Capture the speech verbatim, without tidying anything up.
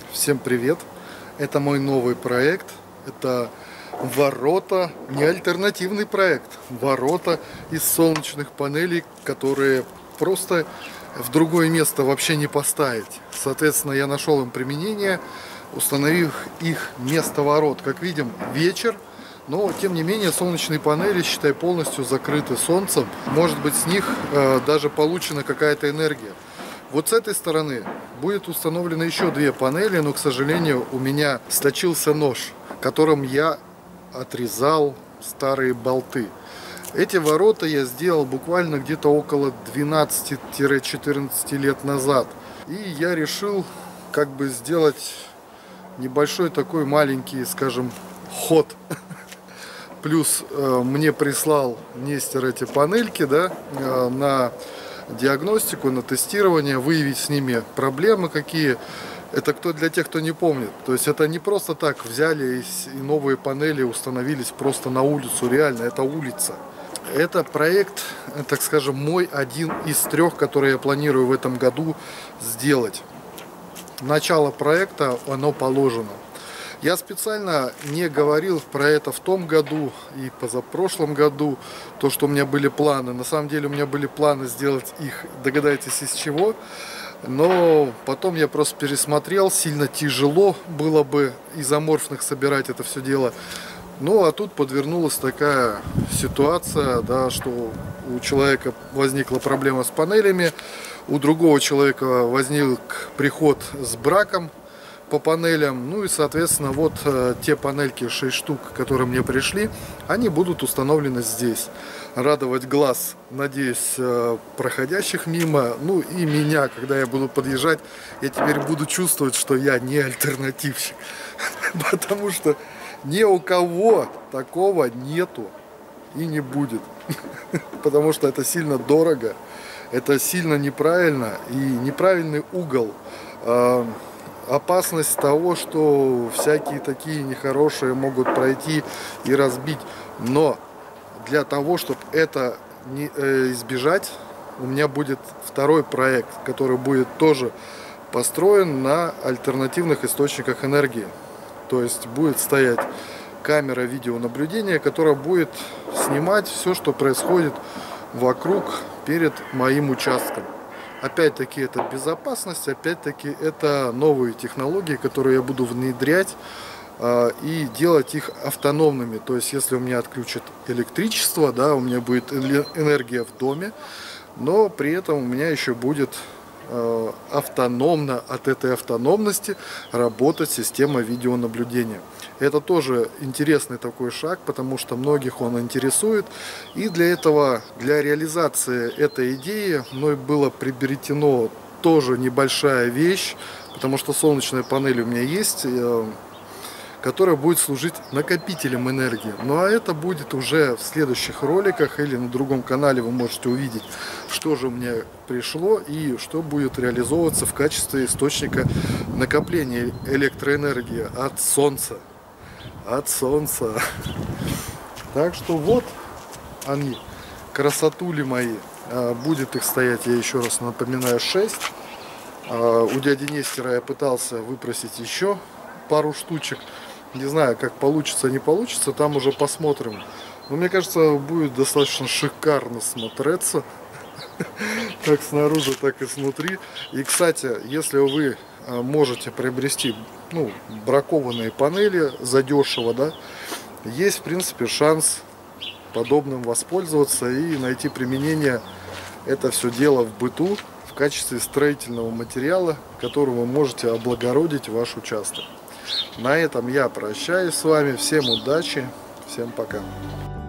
Всем привет! Это мой новый проект. Это ворота, не альтернативный проект. Ворота из солнечных панелей, которые просто в другое место вообще не поставить. Соответственно, я нашел им применение, установив их вместо ворот. Как видим, вечер, но тем не менее солнечные панели, считай, полностью закрыты солнцем. Может быть, с них э, даже получена какая-то энергия. Вот с этой стороны будет установлено еще две панели, но, к сожалению, у меня сточился нож, которым я отрезал старые болты. Эти ворота я сделал буквально где-то около двенадцати-четырнадцати лет назад. И я решил как бы сделать небольшой такой маленький, скажем, ход. Плюс э, мне прислал Нестер эти панельки, да, э, на диагностику, на тестирование, выявить с ними проблемы какие. Это кто для тех, кто не помнит. То есть это не просто так взяли и новые панели установились просто на улицу. Реально, это улица. Это проект, так скажем, мой один из трех, который я планирую в этом году сделать. Начало проекта, оно положено. Я специально не говорил про это в том году и позапрошлом году, то, что у меня были планы. На самом деле у меня были планы сделать их, догадайтесь, из чего. Но потом я просто пересмотрел, сильно тяжело было бы изоморфных собирать это все дело. Ну а тут подвернулась такая ситуация, да, что у человека возникла проблема с панелями, у другого человека возник приход с браком по панелям. Ну и соответственно вот э, те панельки, шесть штук, которые мне пришли, они будут установлены здесь. Радовать глаз, надеюсь, э, проходящих мимо. Ну и меня, когда я буду подъезжать, я теперь буду чувствовать, что я не альтернативщик. Потому что ни у кого такого нету и не будет. Потому что это сильно дорого, это сильно неправильно и неправильный угол. Опасность того, что всякие такие нехорошие могут пройти и разбить. Но для того, чтобы это не, э, избежать, у меня будет второй проект, который будет тоже построен на альтернативных источниках энергии. То есть будет стоять камера видеонаблюдения, которая будет снимать все, что происходит вокруг перед моим участком. Опять-таки это безопасность, опять-таки это новые технологии, которые я буду внедрять э, и делать их автономными. То есть если у меня отключат электричество, да, у меня будет энергия в доме, но при этом у меня еще будет э, автономно от этой автономности работать система видеонаблюдения. Это тоже интересный такой шаг, потому что многих он интересует. И для этого, для реализации этой идеи мной было приобретено тоже небольшая вещь, потому что солнечная панель у меня есть, которая будет служить накопителем энергии. Ну а это будет уже в следующих роликах или на другом канале вы можете увидеть, что же мне пришло и что будет реализовываться в качестве источника накопления электроэнергии от солнца. От солнца. Так что вот они, красотули мои. Будет их стоять, я еще раз напоминаю, шесть. У дяди Нестера я пытался выпросить еще пару штучек. Не знаю, как получится, не получится, там уже посмотрим. Но мне кажется, будет достаточно шикарно смотреться. Как снаружи, так и снутри. И, кстати, если вы можете приобрести, ну, бракованные панели задешево, да, есть, в принципе, шанс подобным воспользоваться и найти применение это все дело в быту в качестве строительного материала, которым вы можете облагородить ваш участок. На этом я прощаюсь с вами. Всем удачи, всем пока.